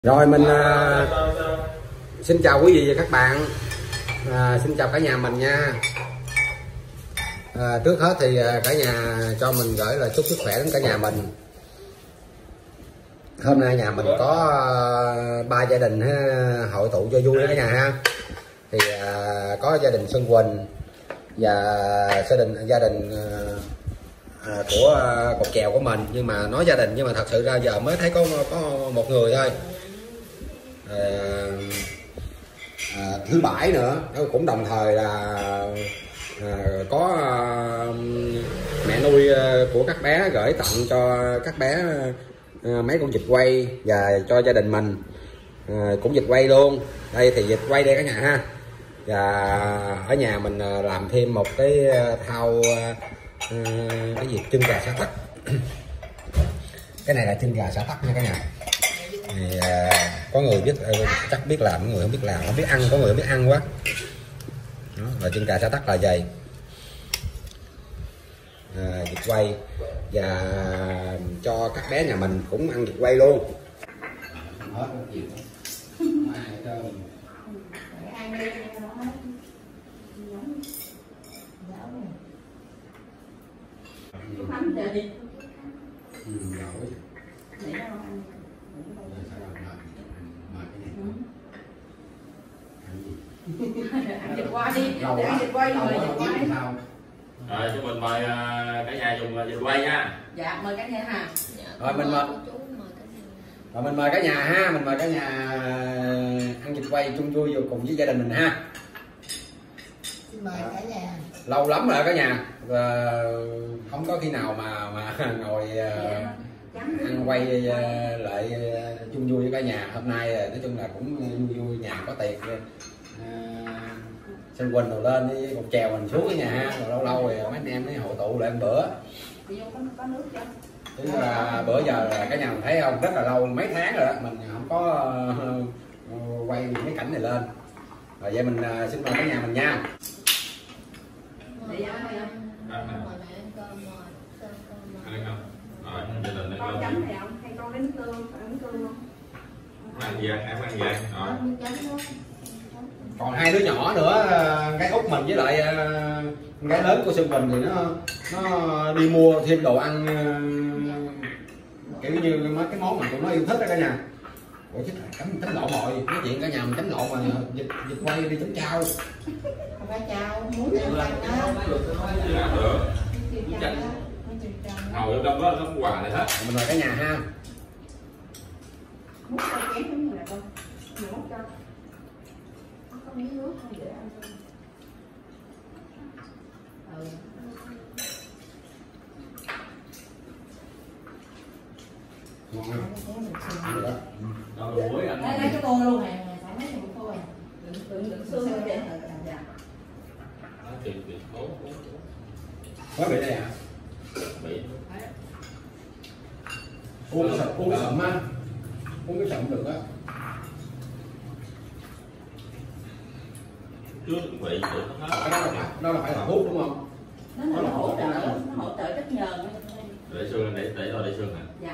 Rồi mình xin chào quý vị và các bạn, xin chào cả nhà mình nha. Trước hết thì cả nhà cho mình gửi lời chúc sức khỏe đến cả nhà mình. Hôm nay nhà mình có 3 gia đình hội tụ cho vui cả nhà ha. Thì có gia đình Xuân Quỳnh và gia đình của cột chèo của mình, nhưng mà nói gia đình nhưng mà thật sự ra giờ mới thấy có một người thôi. Thứ Bảy nữa cũng đồng thời là có mẹ nuôi của các bé gửi tặng cho các bé mấy con vịt quay, và cho gia đình mình cũng vịt quay luôn. Đây thì vịt quay đây cả nhà ha. Và ở nhà mình làm thêm một cái thau cái gì chân gà xả tắc. Cái này là chân gà xả tắc nha cả nhà. Thì có người biết chắc biết làm, có người không biết làm, không biết ăn, có người không biết ăn quá. Đó, và chân gà xả tắc là vậy. Vịt quay và cho các bé nhà mình cũng ăn vịt quay luôn. Ăn vịt quay đi, để ăn vịt quay mời vịt quay. Rồi chúng mình mời cả nhà dùng vịt quay nha. Dạ mời cả nhà ha. Rồi mình mời cả nhà ha, mình mời cả nhà ăn vịt quay chung vui vô cùng với gia đình mình ha. Xin mời cả nhà. Lâu lắm rồi cả nhà, không có khi nào mà ngồi ăn quay lại chung vui với cả nhà. Hôm nay nói chung là cũng vui vui, nhà có tiệc, Xuân Quỳnh rồi lên đi cột chèo mình xuống cái nhà ha. Rồi lâu lâu rồi mấy anh em mới hội tụ lại ăn bữa. Có nước chưa? Tức là bữa giờ là cả nhà mình thấy không, rất là lâu, mấy tháng rồi đó mình không có quay mấy cảnh này lên. Rồi vậy mình xin mời cả nhà mình nha. Để ăn hay không? Ăn không? Rồi, gia đình Con lên. chấm này không? Hay con lấy nước tương, ăn nước tương không? Ăn gì ăn, em ăn gì ăn? Rồi. Còn hai đứa nhỏ nữa, gái út mình với lại gái lớn của Xuân Quỳnh thì nó đi mua thêm đồ ăn, kiểu như mấy cái món mà tụi nó yêu thích đó cả nhà. Ủa chứ tránh lộn rồi, nói chuyện cả nhà mình tránh lộn mà vịt quay đi tránh trao. Không phải chào, muốn ăn quay đó. Được. Ngồi ở trong đó nó không quà này hết. Mình mời cả nhà ha. Múc cho chén giống như là con. Múc cho. Có miếng nước không để ăn thôi. Ngon không? Đâu muối ăn. Lấy cái tô luôn nè, phải mấy cái tô này. Đừng xương không để. Dạ. Bị cố. Có bị đây hả? Bị. Uống cái sậm á, uống cái sậm được á. Trước bị tự nó hết. Đó là phải là hút đúng không? Nó hỗ trợ chất nhờn. Để xương để rồi để xương hả? Dạ.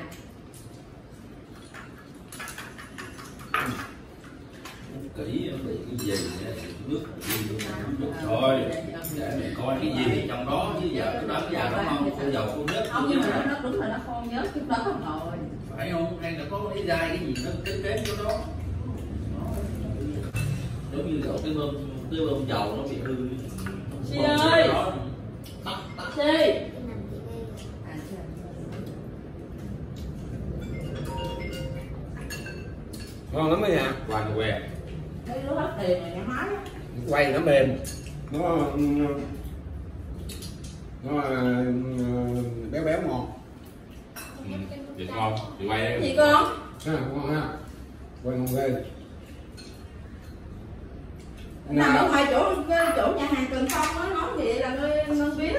Kỹ bị cái gì nước thôi để mình coi cái gì trong đó, chứ giờ cái đó giờ nó không cô dầu cô nhất Không, nhưng mà nó đúng là nó không nhớ trước đó rồi. phải không, hay là có cái dai cái gì nó kế chỗ đó, giống như cái bơm dầu nó bị hư. Chị ơi, chị Ngon lắm đó nha. Qua thì quen. thấy nó hết tiền rồi, nhà máy á. Quay nó mềm, nó béo béo ngon. Vịt ngon, vịt quay đấy. Gì con? Ha, ngon ha. Quay ngon ghê. Nằm ở ngoài chỗ nhà hàng Trường Phong á, nói vậy là ngươi biết.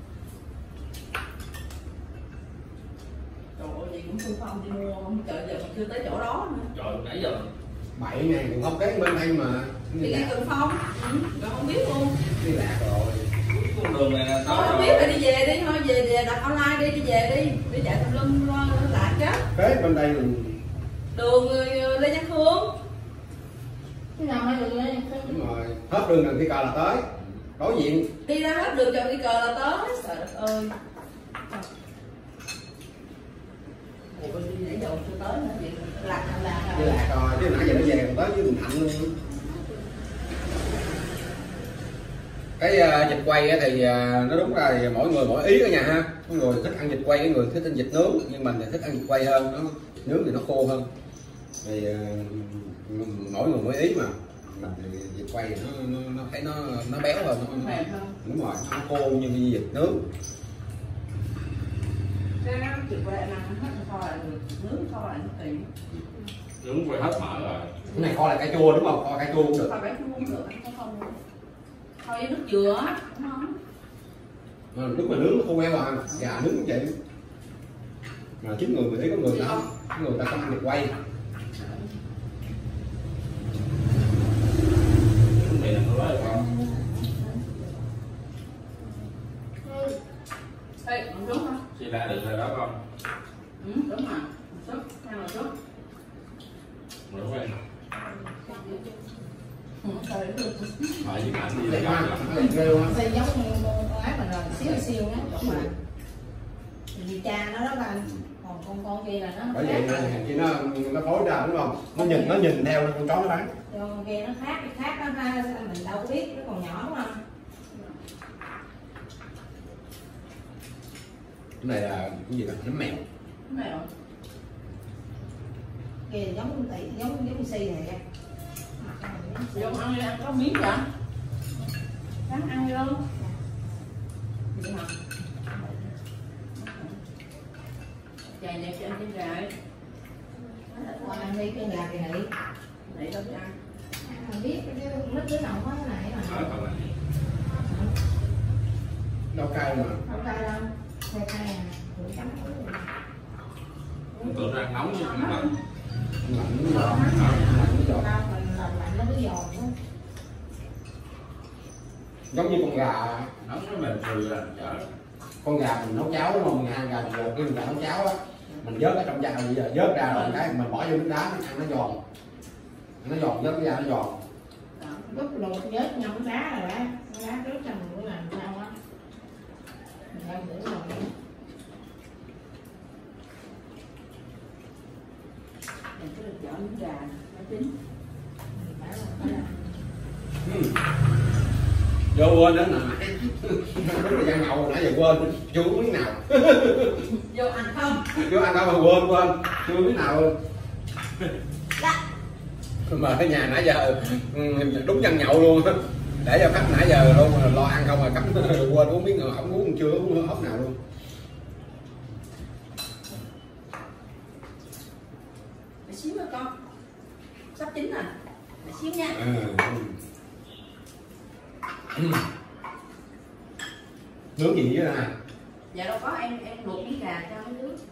Trời ơi, gì cũng Trường Phong đi mua, trời giờ mình chưa tới chỗ đó nữa. Trời nãy giờ 7.000 còn không cái bên đây mà. Thì đi Trường Phong, rồi không biết luôn. Đi lạc rồi. con đường này là Thôi không biết là đi về đi, thôi về đặt online đi về đi chạy tùm lum lo lạc chết. Kế bên đây Đường Lê Văn Phương. Cái nào mới được lên Đúng rồi, hết đường Trần Thị Cờ là tới. Đối diện. Đi ra hết đường Trần Thị Cờ là tới. Trời đất ơi. Ủa đi nãy giờ chưa tới nữa vậy. Lạc Đi lạc rồi, chứ nãy giờ nó về còn tới với Bình Thạnh luôn. Cái vịt quay á thì nó đúng ra thì mỗi người mỗi ý cả nhà ha. Có người thích ăn vịt quay, cái người thích ăn vịt nướng, nhưng mình thì thích ăn vịt quay hơn, nó nướng thì nó khô hơn. Thì mỗi người mỗi ý mà. Mình thì vịt quay thì nó thấy nó béo hơn, nó mềm hơn. đúng rồi, nó khô như vịt nướng. Cái vịt quay ăn hết kho lại được, nướng kho lại nó kỳ. Nướng quay hết mỡ rồi. Cái này kho là cà chua đúng không? Kho cà chua cũng được. Kho bé cũng không được, ăn không được. Kho với nước dừa á, đúng không? Lúc mà nướng nó khô heo à, gà nướng cũng vậy. Mà chính người thấy có người đó, người ta không ăn vịt quay. Cái này là nó nói không? Ê, còn đúng không? Suy ra được rồi đó con. Ừ, đúng rồi. Chút, ăn rồi chút. Đúng rồi. Trời đất ơi. Hỏi với ảnh đi Đẹp là ha, gặp nó đẹp ghê luôn á. Xây giống con ái mình rồi, xíu xíu á, đúng rồi. Vì cha nó đó là còn con kia là nó Bởi vậy khác. hàng kia nó phối ra đúng không? Nó nhìn theo con chó nó bắn. Con kia nó khác nó ra mình đâu có biết, nó còn nhỏ đúng không? Cái này là cái gì đó, nấm mèo. Cái này rồi. Kia giống giống xì này. Vô ăn đi, ăn có miếng vậy? Ráng ăn đi luôn. Vậy hả? Chài đẹp cho anh trên gà. Qua ăn đi cái gà kìa này. Để đâu cho ăn. Mình biết nó cứ nồng quá cái này mà. hỏi con này. Đâu cay mà. Không cay đâu. Cay à. Cũng chấm Mình tưởng ăn nóng chứ không lạnh. Lạnh nó giòn, lạnh nó giòn. mình làm lạnh nó cứ giòn đó. Giống như con gà, Nóng nó mềm trừ là chở. con gà mình nấu cháo đúng không? Mình ăn gà luộc cái gà nấu cháo á, mình vớt ở trong chảo bây giờ vớt ra rồi cái mình bỏ vô nước đá nó ăn nó giòn, vớt cái da nó giòn. Lúc luộc vớt nhau cái đá rồi đó, cái đá trước xong mình làm sao á. Mình làm thử rồi. Mình cứ được chọn miếng gà nó chín. Mình phải làm. Vô quên đó nè, đúng là gian nhậu nãy giờ quên chưa có miếng nào. Vô ăn không? Chưa ăn đâu mà quên chưa miếng nào luôn. Mà cái nhà nãy giờ đúng dân nhậu luôn, để cho khách nãy giờ luôn lo ăn không mà khách quên uống miếng nào, không uống chưa uống hớp nào luôn. Để xíu nữa con. Sắp chín rồi. Để xíu nha. Nướng gì vậy nè? Dạ đâu có, em luộc miếng gà cho mấy đứa.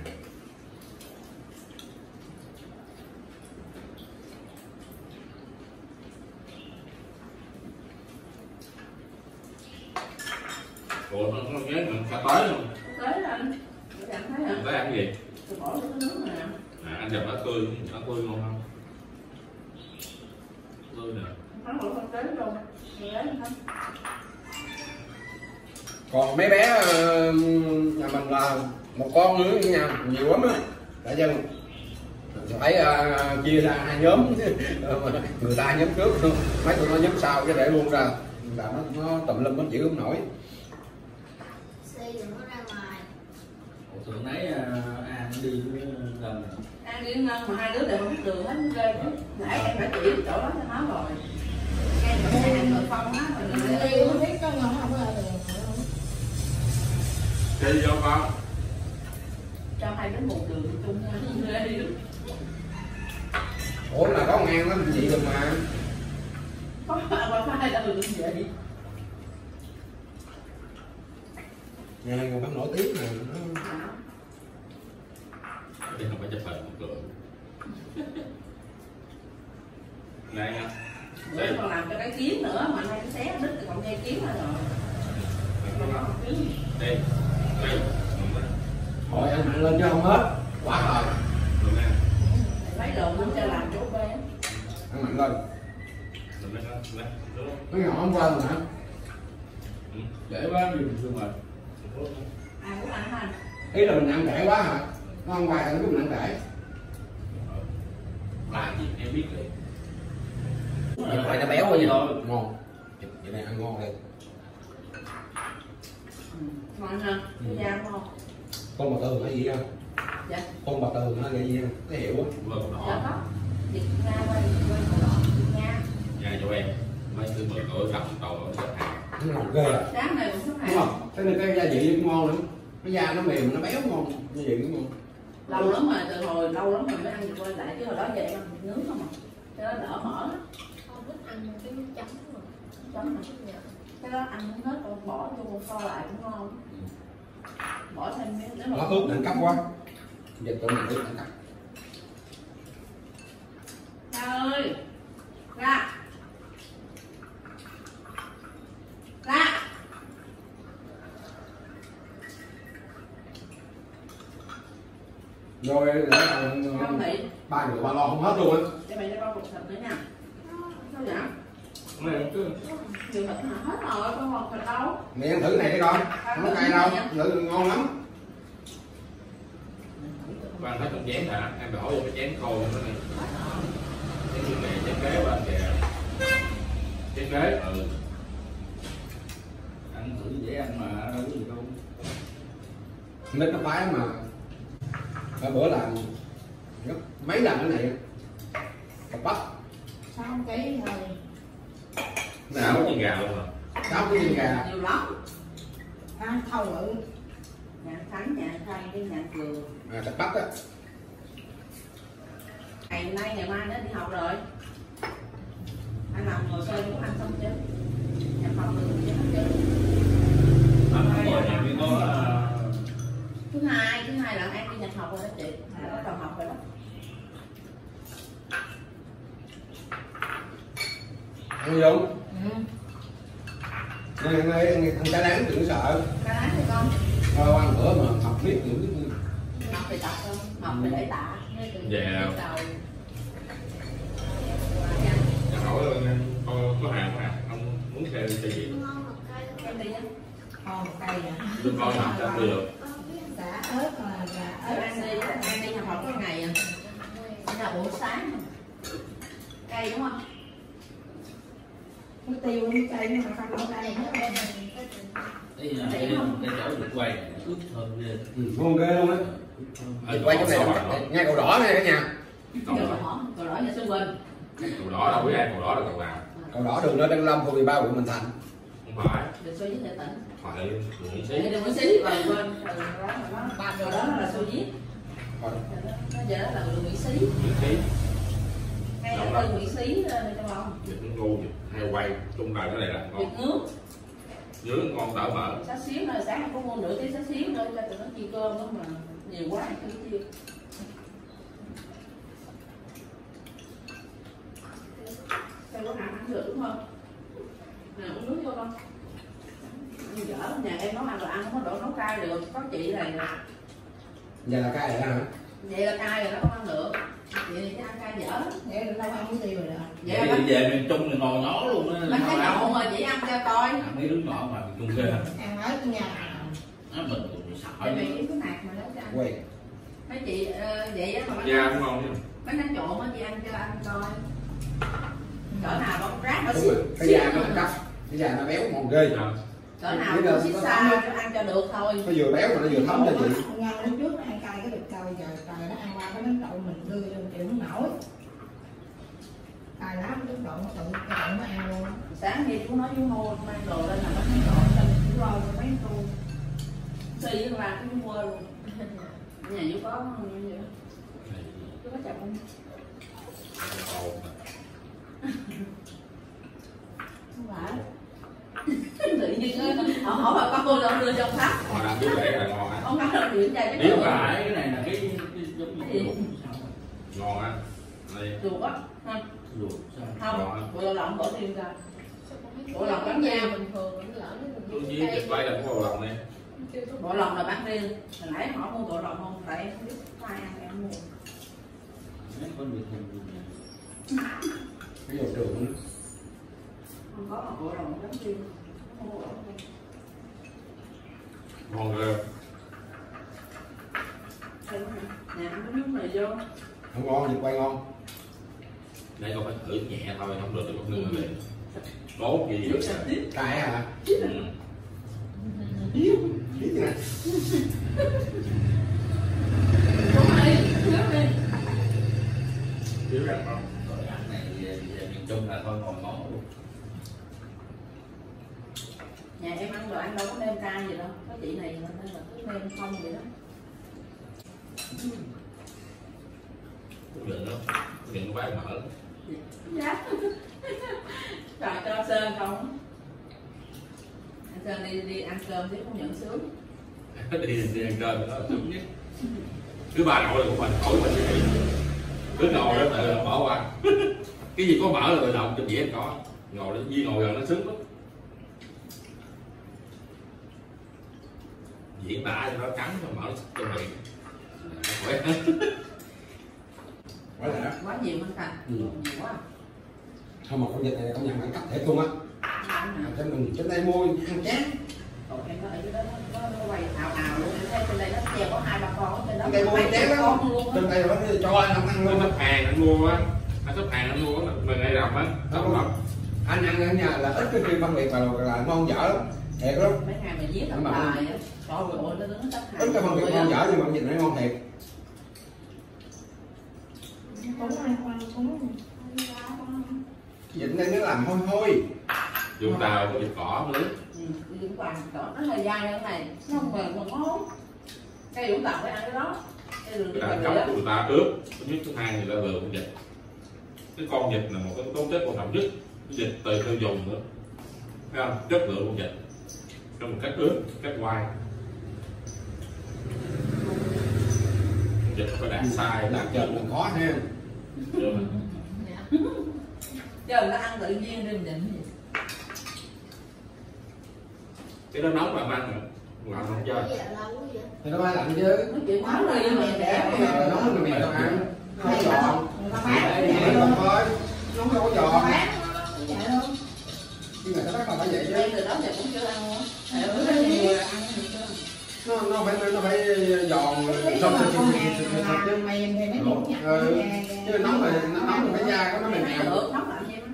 Ủa nó có cái mình cà tới không? Tới rồi anh. Để anh thấy hả? Tới ăn gì? Tôi bỏ vô cái nước này nè. À, anh dập lá tươi ngon không? Tươi nè. Nó bỏ con tới luôn. Người lấy không? Còn mấy bé nhà mình là một con nữa nha, nhiều lắm á. Tại dân phải chia ra hai nhóm, người ta nhóm trước, mấy tụi nó nhóm sau cái để luôn ra, là nó tùm lum nó chịu không nổi. Xây đừng có ra ngoài. Ủa tưởng nãy An đi với gần này. Ăn đi ngon mà hai đứa đều không biết đường hết ghê chứ. Nãy em phải chỉ chỗ đó cho nó rồi. Ngay mà cái ăn rồi không á, rồi Đi không biết có ngon không có đường. Đi vô con. cho hai đứa một đường chung nha. Đi được. Ủa là có ngang lắm chị được mà. Có wifi đã được vậy. Nhà này còn phải nổi tiếng mà nó... Chứ không phải chụp hình một cười. Này nha. Bữa còn làm cho cái kiến nữa mà nay nó xé đứt cái cọng dây kiến ra rồi. Đây. Thôi ăn mặn lên chứ không hết. Quá rồi. Được nè. Lấy lấy đồ muốn cho làm chỗ bé. Ăn mạnh lên. Nó nhỏ không quên hả? Để quá nhiều thương rồi. Ai cũng ăn hả? Ý là mình ăn rẻ quá hả? Nó ăn hoài nó cũng mình ăn rẻ. Làm gì em biết liền. Vậy nó béo quá gì thôi. Ngon. Vậy này ăn ngon đi. Ngon ha. Da ngon. Con bò tường hay gì không? Dạ. Con bò tường hay gì không? Cái hiệu á. Dạ có. Việt Nga quay Việt Nga. Nhà cho em mấy thứ mười cửa cầm tàu nó xếp hàng. Nó ngon ghê à. Sáng này cũng xếp Đúng hàng. không? Cái này cái gia vị cũng ngon nữa. Cái da nó mềm nó béo ngon. Gia vị cũng ngon. Lâu lắm rồi, từ hồi lâu lắm rồi mới ăn được quay lại, chứ hồi đó về ăn thịt nướng không à. Cho nó đỡ mỡ. Không thích ăn cái nước chấm mà. Chấm này. Cái đó ăn không hết rồi bỏ vô kho lại cũng ngon. Bỏ thêm miếng nếu mà Nó ướp nặng cấp quá. Giờ tụi mình ướp nặng cấp. Ra ơi. Ra. Ra. Rồi để Không thị. ba người ba lo không hết luôn á. Cho mày cho con bột thịt nữa nha. Sao vậy? Này cứ Nhiều thịt hả? Hết rồi, con còn thịt đâu? Mày ăn thử này cái coi. Không có cay đâu. Thử ngon lắm. bạn thấy trong chén hả? Em đổ vô cái chén khô nữa này. Chén như này, chén kế bên kìa. Chén kế. Ừ. Ăn thử dễ ăn mà đâu có gì đâu. Nít nó phái mà. Ở bữa làm mấy lần cái này. Cặp bắp. 6 kg thôi. Nào có gà luôn mà. 6 cái gà. Nhiều lắm. Ăn thầu ừ. Nhà Khánh, nhà Khanh, cái nhà Cường. Cặp bắp á. Ngày nay, ngày mai nó đi học rồi. Anh làm ngồi chơi cũng ăn xong chứ. Nhà phòng được chứ hết chứ. Rồi thì có Thứ hai là em đi nhập học rồi đó chị. Đã bắt đầu học rồi đó. Ăn vô. Ừ. Ăn thằng cá đáng đừng sợ. Cá lát thì con. Thôi ăn bữa mà học biết nữa. Học thì tập không? Học thì để tạ. Dạ. Đầu. Dạ hỏi có hàng không? Ông muốn theo cái gì? Em đi á. Còn cây à. Đừng coi học sao được. Cả ớt là ớt. Em đi nhập học cái ngày à. Là buổi sáng. Cây đúng không? Nó tiêu nó cây nhưng mà không có cây hết. đây là cái chỗ được quay ướt thơm ghê. Ngon ghê luôn á. Quay chỗ này ngay cầu đỏ này cả nhà. Cầu đỏ. Cầu đỏ nhà Xuân Bình. Cầu đỏ đâu biết ai, cầu đỏ là cầu nào? Cầu đỏ đường lên Đăng Lâm, phường 13, quận Bình Thạnh. Không phải. Được số viết hệ tỉnh. Phải đường Nguyễn Để Xí. đừng có xí vào bên. Rồi đó là số viết. Thôi. Nó giờ đó là đường Nguyễn Xí. Nguyễn Xí. Ngay là đường Nguyễn Xí trong lòng. Vịt nó ngu, hay quay chung đời cái này là Vịt ngon. nước. Dưới ngon đỡ mỡ. Xá xíu nữa, sáng có mua nửa cái xá xíu nữa cho tụi nó chia cơm đó mà nhiều quá ăn cái chia. Sao có ăn được đúng không? Nào uống nước vô con. Dở nhà em nấu ăn rồi ăn không có đổ nấu cay được, có chị này nè. Giờ là cay rồi đó hả? Vậy là cay rồi đó không ăn được. Vậy thì cái ăn cay dở. Vậy là đâu ăn cái tiêu rồi đó. Vậy Vậy là thì về miền Trung thì ngồi nó luôn á. bánh cái đậu mà chị ăn cho coi. Mấy đứa nhỏ mà miền Trung ghê. Ăn ớt ở nhà. Nó mình cũng sợ. Để mày kiếm cái nạc mà nấu cho ăn. Quay. Mấy chị vậy á mà bánh Da cũng ngon chứ. bánh tráng trộn á chị ăn cho anh coi. Cỡ nào bóng rác nó Đúng rồi. Cái da nó cắt. Cái da nó béo ngon ghê. cỡ nào cũng xích xa cho ăn cho được thôi. Nó vừa béo mà nó vừa thấm cho chị. Ngon lúc trước nó ăn cay cái được cay giờ trời nó ăn qua cái bánh đậu mình đưa cho chịu không nổi. Cay lắm cái đậu nó tự cái đậu nó ăn luôn. Sáng đi chú nói chú mua mang đồ lên là bánh tráng trộn cho chú lo cho mấy tu. Xì với ra cái chú mua luôn. Nhà chú có gì đó. Chú có chồng không? Không phải. Tự nhiên họ hỏi bà con đâu đưa cho ông khách. Mà làm biết lễ là ngon á. Ông khách là chuyện dài Nếu chứ. phải cái này là cái giống như Ngon á. Đây. Luộc á. Ha. luộc sao? Không, bộ lòng bỏ riêng ra. Bộ lòng bán riêng. bình thường nó lỡ Tôi với thịt quay là có bầu lòng này. Bộ lòng là bán riêng. Hồi nãy họ mua bộ lòng không? Tại em không biết ai ăn em mua. cái dầu trường đó. Không có mà bộ đồng lắm riêng. Ngon ghê. Nè, có nước này vô. Không ngon, vịt quay ngon. Đây con phải thử nhẹ thôi, không được thì con nương liền. Tốt gì Nước sạch tiếp. Cay hả? Ừ. Biết nè. Đúng đi, nước đi. Biết rằng không? Rồi ăn này về miền Trung là thôi ngồi món luôn. Nhà em ăn đồ ăn đâu có nêm cay gì đâu. Có chị này nên là cứ nêm không vậy đó. Cũng được đó. Miệng của bác mở. Dạ. Trời cho Sơn không? Anh Sơn đi ăn cơm chứ không nhận sướng. Đi ăn cơm đó là sướng nhất. Cứ bà nội là của mình, khỏi mình vậy. Cứ ngồi đó tự bỏ qua. Cái gì có mở là tự động, cho dễ có. Ngồi đó, Duy ngồi gần nó sướng lắm. Diễn tả cho nó cắn rồi mở cho miệng. Khỏe. Quá lạ. Quá nhiều anh Thành. Ừ. Nhiều quá. Không mà con vịt này công nhận ăn cấp thiệt luôn á. Trên mình trên đây mua ăn chán. Còn em ở dưới đó nó quay ào luôn. Em thấy trên đây nó treo có 2-3 con ở trên đó. Trên đây mua ăn chán lắm. Trên đây nó cho anh không ăn Cái luôn. sắp hàng anh mua á, anh sắp hàng anh mua á, mình đây rộng á, không rộng. Anh ăn ở nhà là ít cái khi phân biệt là ngon dở lắm. Thiệt lắm. Mấy ngày mà viết đọc bài á. Trời ơi, nó đứng tất Ít cái phân biệt ngon dở nhưng mà con vịt nó ngon thiệt. Vịt đây nó làm hôi hôi. Dùng tàu có vịt cỏ mới. Vũng Tàu đó nó hơi dai hơn cái này, nó không mềm mà ngon. Cây Vũng Tàu phải ăn cái đó. Cái đường Cái đàn cống của người ta ướp, thứ nhất thứ hai người ta lừa con vịt. Cái con vịt là một cái tố chất quan trọng nhất, cái vịt từ tiêu dùng nữa, thấy không? Chất lượng con vịt, trong một cách ướp, cách quay. Vịt phải đạt sai, đạt Chợ chuẩn. là khó ha. Chứ nó ăn tự nhiên đi mình định gì. Cái đó nóng mà ăn rồi, làm không chơi. Thì nó phải lạnh chứ. Nó chịu nóng rồi nhưng mà để Nóng rồi mẹ đâu ăn. Nó không giòn. Không thôi. Nóng đâu có giòn. Nhưng mà nó phải vậy chứ. từ đó giờ cũng chưa ăn luôn. Nó phải giòn xong chứ. mềm thì mấy Đúng. Chứ nóng rồi phải da của nó mềm mềm. Nóng lại em.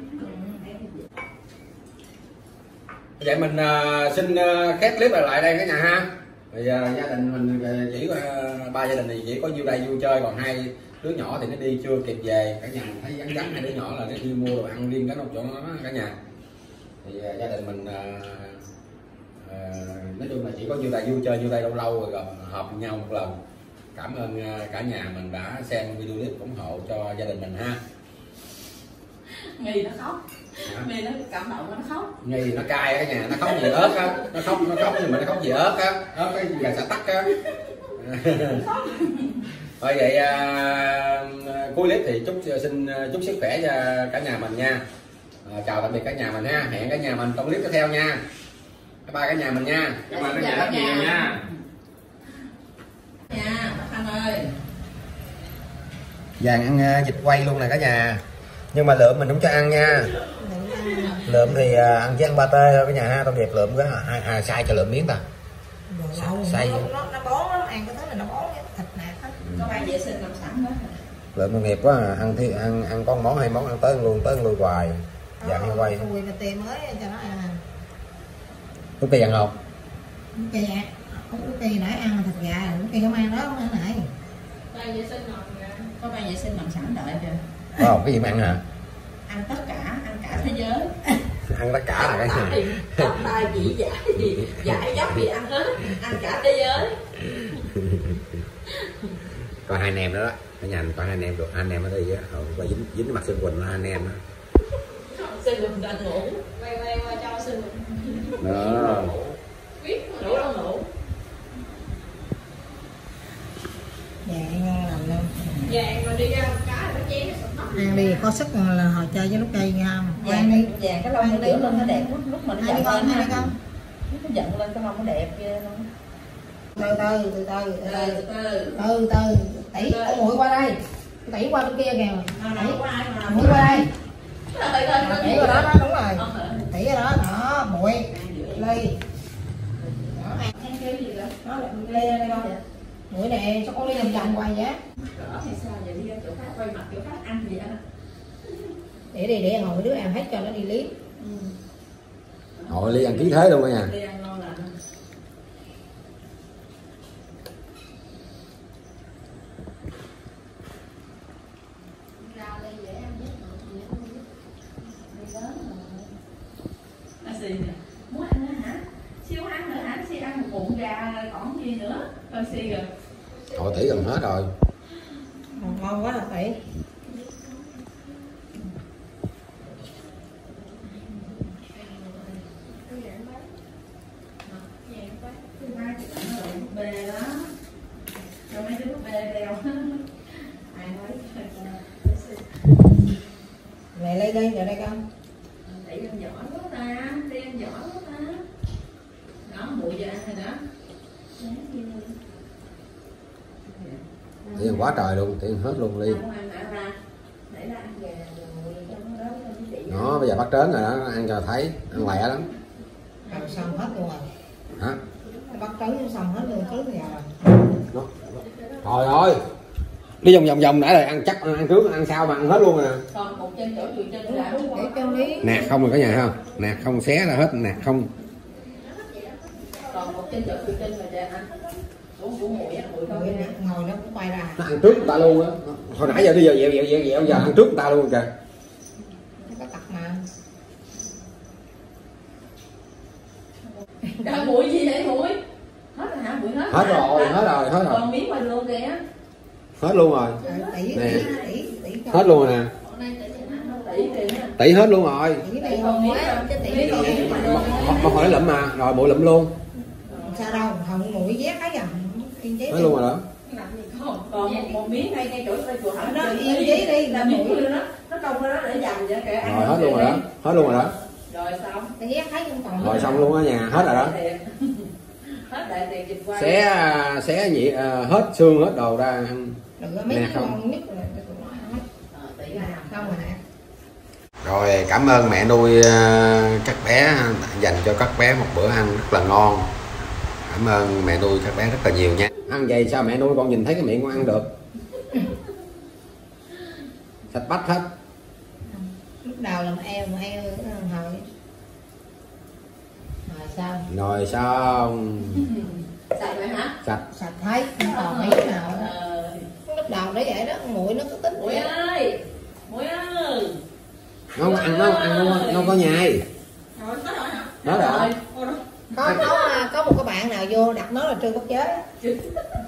Vậy mình xin khép clip lại đây cả nhà ha. Bây giờ gia đình mình chỉ ba gia đình này chỉ có nhiêu đây vui chơi, còn hai đứa nhỏ thì nó đi chưa kịp về. Cả nhà mình thấy vắng vắng hai đứa nhỏ là nó đi mua đồ ăn riêng cái một chỗ nó cả nhà. Thì gia đình mình nói chung là chỉ có nhiêu đây vui chơi nhiêu đây lâu lâu rồi họp nhau một lần. Cảm ơn cả nhà mình đã xem video clip ủng hộ cho gia đình mình ha. Nghi nó khóc. Nghi nó cảm động nó khóc. Nghi nó cay cả nhà, nó khóc gì ớt á, nó khóc nhưng mà nó khóc gì ớt á, ớt cái gà xả tắc á. Rồi vậy cuối clip thì xin chúc sức khỏe cho cả nhà mình nha. Chào tạm biệt cả nhà mình ha, hẹn cả nhà mình trong clip tiếp theo nha. Bye bye cả nhà mình nha. Cảm ơn cả nhà rất nhiều nha. Nha, Thanh ơi. Vàng ăn vịt quay luôn nè cả nhà. Nhưng mà lượm mình không cho ăn nha. Lượm thì ăn với ăn pate thôi cả nhà ha. Tôm đẹp lượm cái xay cho lượm miếng ta. Xay nó bón lắm, ăn cái thứ này nó bón cái thịt nạc hết. Có ban vệ sinh làm sẵn đó. lượm công nghiệp quá à. Ăn có món hai món ăn tới luôn hoài. Dạ hay quay Ui mà tiền mới cho nó ăn. Lúc kia ăn không? Kỳ ạ. Lúc kỳ nãy ăn thịt gà, lúc kỳ không ăn đó không nãy. Ban vệ sinh làm có ban vệ sinh làm sẵn đợi kìa. Không, cái gì mà ăn hả? Ăn tất cả, ăn cả thế giới. Ăn tất cả là cái gì? Tất tay chỉ giải dắt gì ăn hết, ăn cả thế giới. Coi hai anh em đó đó, ở nhà mình coi hai anh em được, hai anh em ở đây á, coi dính mặt Sơn Quỳnh là hai anh em đó. Sơn Quỳnh đang ngủ, quay qua cho Sơn Quỳnh. Đó. Biết ngủ đâu ngủ. Dạ ngon lành luôn. Vàng mà đi ra một cái nó chén nó Ăn đi có sức là hồi chơi với lúc cây nha. Vàng đi, vàng cái lông nó kiểu lên nó đẹp lúc mà nó giận lên hai ha. con. Nó giận lên cái lông nó đẹp ghê luôn. Từ từ tỷ ổ muội qua đây. Tẩy qua bên kia kìa. Đâu có ai mà Mũi qua đây. Tẩy qua đó, đúng rồi. Tẩy qua đó, đó, bụi, ly. Đó, ăn cái gì đó. Nó là ly đây con. Mũi này sao con ly vòng vòng hoài vậy? Cỡ thì sao vậy, đi ra chỗ khác, quay mặt chỗ khác ăn gì á. Để ngồi đứa ăn hết cho nó đi liếm. Hội Ly ăn ký thế luôn đó nha. Đi ăn ngon lành. Xì nè, muốn ăn nữa hả? Siêu ăn nữa hả? Xì ăn một bụng gà còn gì nữa? Thôi xì rồi. Hội tỷ gần hết rồi. Ngon quá là Tỷ. Bê đó. Rồi mấy đứa bê đeo. Ai nói Này lấy đây, rồi đây con. Tỷ ăn giỏi quá ta, đi ăn giỏi quá ta. Đó, bụi giờ ăn rồi đó. Tỷ ăn quá trời luôn, tỷ ăn hết luôn Ly. Không ăn ra. Để ra ăn gà rồi trong đó với chị. Nó bây giờ bắt trớn rồi đó, nó ăn cho thấy, ăn lẹ lắm. Rồi xong hết luôn rồi. Hả? Bắt trứng xong hết luôn, trứng gà rồi. Trời ơi. Đi vòng đã rồi ăn chắc ăn trước ăn sau mà ăn hết luôn rồi nè. Còn một chân chỗ chùi chân ra đúng Để không? cho lý. Nạt không rồi cả nhà không? Nạt không xé ra hết, nạt không. Còn một chân chỗ chùi chân rồi ra ăn. Của muội á, muội con Ngồi nha. nó cũng quay ra. Nó ăn trước người ta luôn á. Hồi nãy giờ đi giờ dẹo giờ ăn trước người ta luôn kìa. Nó có tật mà. Cả muội gì vậy muội? Hết rồi hả? Muội hết. Hết rồi. Còn miếng ngoài luôn kìa. Hết luôn rồi. Tỷ Nè. tỷ Hết luôn rồi nè. Tỷ kìa. Tỷ hết luôn rồi. tỷ này ngon quá, chứ tỷ còn miếng mà Một hồi nó lụm mà, rồi bụi lụm luôn. sao đâu, hồng mũi vét cái à. Yên chế Hết luôn rồi đó. Còn một miếng ngay chỗ chùa hả? Nó yên chế đi, là miếng kia nó công ra đó để dành vậy kìa. Rồi hết luôn rồi đó. Hết luôn rồi đó. Rồi xong. Cái vét thấy không còn. Rồi xong luôn á nhà, hết rồi đó. Hết đại tiền dịch qua. Xé nhị hết xương hết đồ ra. Đừng có mấy Nè, cái không. ngon nhất là tụi nó ăn hết. Tỷ Là nào. không rồi nè. Rồi cảm ơn mẹ nuôi các bé dành cho các bé một bữa ăn rất là ngon. Cảm ơn mẹ nuôi các bé rất là nhiều nha. Ăn vậy sao mẹ nuôi con nhìn thấy cái miệng con ăn được? Sạch bách hết. Lúc đầu làm eo mà eo hồi. Rồi sao? Rồi xong. Sạch rồi hả? Sạch. Sạch thấy không còn mấy nào đó. Ờ. Lúc đầu nó vậy đó, nguội nó có tính. Muội ơi. Muội ơi. Nó không ăn nó có nhai. Rồi hết rồi hả? Hết rồi. Có một cái bạn nào vô đặt nó là Trương Quốc Giới.